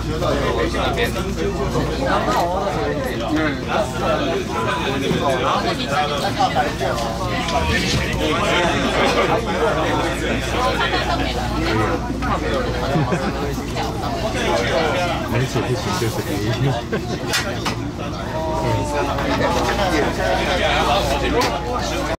而且不行就是可以。